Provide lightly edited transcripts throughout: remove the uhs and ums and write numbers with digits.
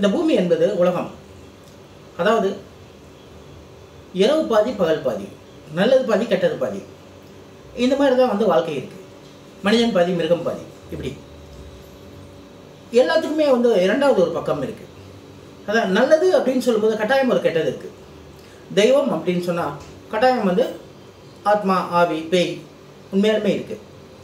இந்த பூமி என்பது உலகம். அதாவது இரவு பாதி பகல் பாதி, நல்லது பாதி கெட்டது பாதி. இந்த மாதிரி தான் வந்து வாழ்க்கை இருக்குது. மனிதன் பாதி மிருகம் பாதி. இப்படி எல்லாத்துக்குமே வந்து இரண்டாவது ஒரு பக்கம் இருக்குது. அதான் நல்லது அப்படின்னு சொல்லும்போது கட்டாயம் ஒரு கெட்டது இருக்குது. தெய்வம் அப்படின்னு சொன்னால் கட்டாயம் வந்து ஆத்மா, ஆவி, பேய் உண்மையாலுமே இருக்குது.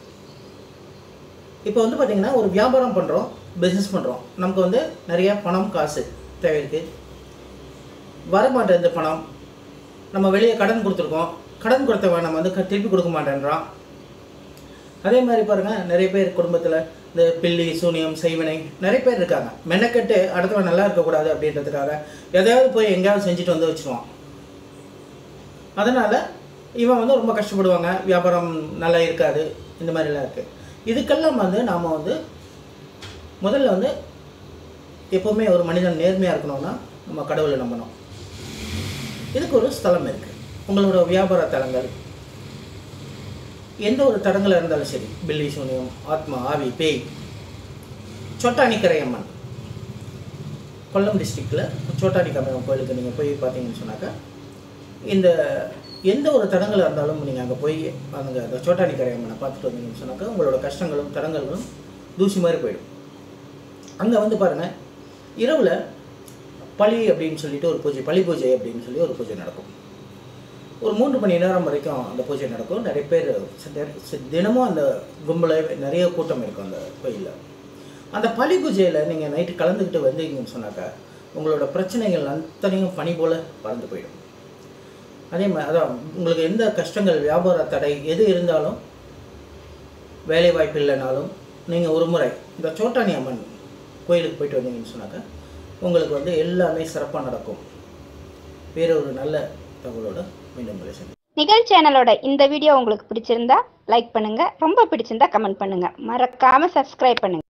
இப்போ வந்து பார்த்திங்கன்னா ஒரு வியாபாரம் பண்ணுறோம், பிஸ்னஸ் பண்ணுறோம். நமக்கு வந்து நிறையா பணம் காசு தேவை இருக்குது. வரமாட்டேன் இந்த பணம். நம்ம வெளியே கடன் கொடுத்துருக்கோம், கடன் கொடுத்தவன் நம்ம வந்து திருப்பி கொடுக்க மாட்டேன்றான். அதே மாதிரி பாருங்கள், நிறைய பேர் குடும்பத்தில் இந்த பில்லி சூனியம் செய்வினை நிறைய பேர் இருக்காங்க. மெனக்கெட்டு அடுத்தவன் நல்லா இருக்கக்கூடாது அப்படின்றதுக்காக எதையாவது போய் எங்கேயாவது செஞ்சுட்டு வந்து வச்சுருவான். அதனால் இவன் வந்து ரொம்ப கஷ்டப்படுவாங்க, வியாபாரம் நல்லா இருக்காது. இந்த மாதிரிலாம் இருக்குது. இதுக்கெல்லாம் வந்து நாம் வந்து முதல்ல வந்து எப்போவுமே ஒரு மனிதன் நேர்மையாக இருக்கணும்னா நம்ம கடவுளை நம்பணும். இதுக்கு ஒரு ஸ்தலம் இருக்குது. உங்களோட வியாபார தலங்கள் எந்த ஒரு தடங்களாக இருந்தாலும் சரி, பில்லி சூனியம், ஆத்மா, ஆவி, பேய், சோட்டானிக்கரை அம்மன், கொல்லம் டிஸ்ட்ரிக்டில் சோட்டானிக்கரை அம்மன் கோயிலுக்கு நீங்கள் போய் பார்த்தீங்கன்னு சொன்னாக்கா, இந்த எந்த ஒரு தடங்களாக இருந்தாலும் நீங்கள் அங்கே போய் அந்த சோட்டானிக்கரை அம்மனை பார்த்துட்டு வந்தீங்கன்னு சொன்னாக்கா உங்களோட கஷ்டங்களும் தடங்களும் தூசி மாதிரி போயிடும். அங்கே வந்து பாருங்கள், இரவில் பலி அப்படின்னு சொல்லிட்டு ஒரு பூஜை, பலி பூஜை அப்படின்னு சொல்லி ஒரு பூஜை நடக்கும். ஒரு 3 மணி நேரம் வரைக்கும் அந்த பூஜை நடக்கும். நிறைய பேர் தினமும் அந்த கும்பலில் நிறைய கூட்டம் இருக்கும் அந்த கோயிலில். அந்த பலி பூஜையில் நீங்கள் நைட்டு கலந்துக்கிட்டு வந்தீங்கன்னு சொன்னாக்கா உங்களோட பிரச்சனைகள் அத்தனையும் பனி போல் பறந்து போயிடும். அதே மாதிரி அதான் உங்களுக்கு எந்த கஷ்டங்கள், வியாபார தடை எது இருந்தாலும், வேலை வாய்ப்பு இல்லைனாலும் நீங்கள் ஒரு முறை இந்த சோட்டானி அம்மன் கோயிலுக்கு போயிட்டு வந்தீங்கன்னு சொன்னாக்கா உங்களுக்கு வந்து எல்லாமே சிறப்பாக நடக்கும். வேற ஒரு நல்ல தகவலோட மீண்டும் நிகழ் சேனலோட இந்த வீடியோ உங்களுக்கு பிடிச்சிருந்தா லைக் பண்ணுங்க, ரொம்ப பிடிச்சிருந்தா கமெண்ட் பண்ணுங்க, மறக்காம சப்ஸ்கிரைப் பண்ணுங்க.